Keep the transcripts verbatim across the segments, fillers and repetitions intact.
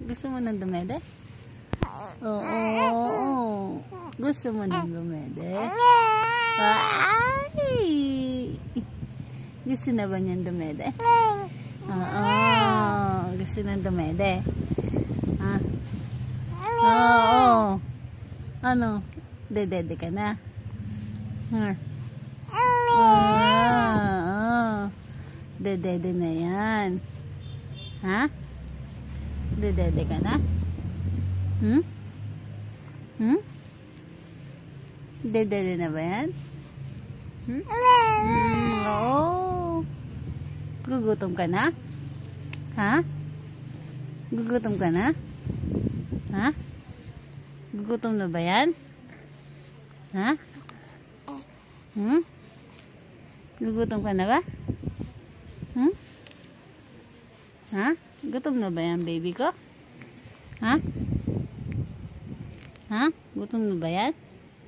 Gusto mo ng dumede? Oo. Oo. Gusto mo ng dumede? Ay! Gusto na ba niyang dumede? Oo. Gusto ng dumede? Ha? Oo. Ano? Dedede ka na? Ha? Oo. Dedede na yan. Ha? Dedede ka na? Hmm? Hmm? Dedede na ba yan? Hmm? Hmm, oo. Gugutom ka na? Ha? Gugutom ka na? Ha? Gugutom na ba yan? Ha? Hmm? Gugutom ka na ba? Hmm? Ha? Gutom na ba yan, baby ko? Ha? Ha? Gutom na ba yan?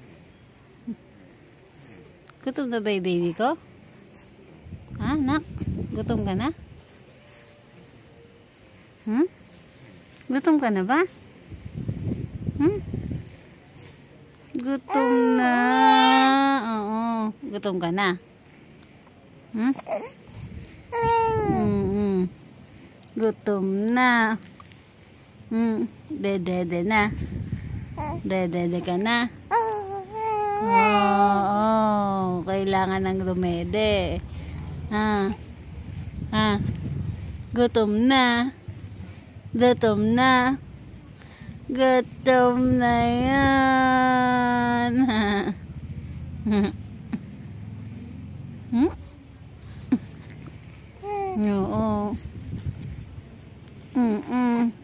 Gutom na ba yung baby ko? Ha, nak? Gutom ka na? Hmm? Gutom ka na ba? Hmm? Gutom na. Oo. Gutom ka na? Hmm? Mm-mm. Gutom na. Hmm. Dedede na. Dedede ka na. Oo. Kailangan ng dumede. Ha? Ha? Gutom na. Gutom na. Gutom na yan. Hmm? Oo. Mm-mm.